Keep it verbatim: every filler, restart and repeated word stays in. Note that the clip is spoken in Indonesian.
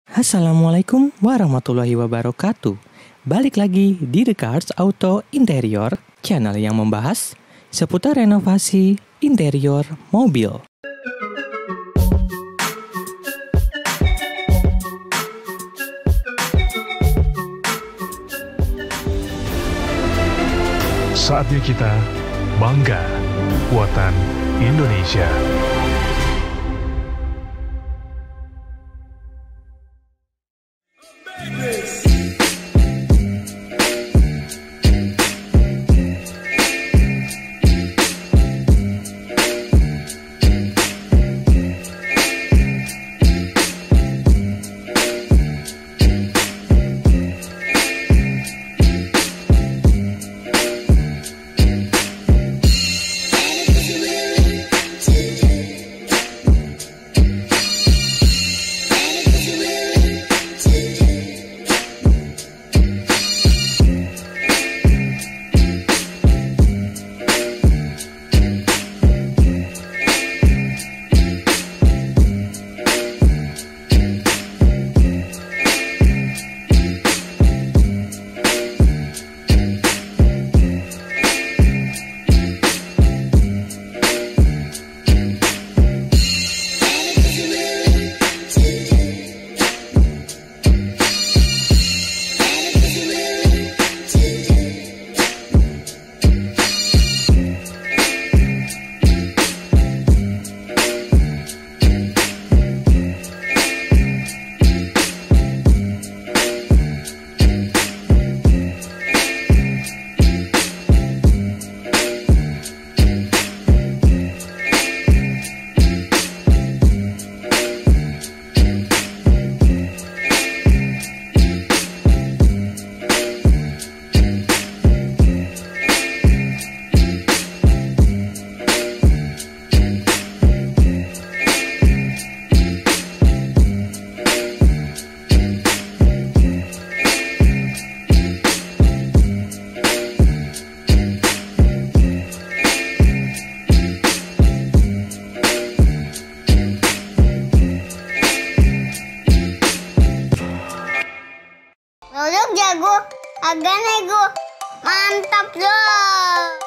Assalamualaikum warahmatullahi wabarakatuh. Balik lagi di The Cars Auto Interior, channel yang membahas seputar renovasi interior mobil. Saatnya kita bangga buatan Indonesia. Produk jago, harga nego, mantap loh.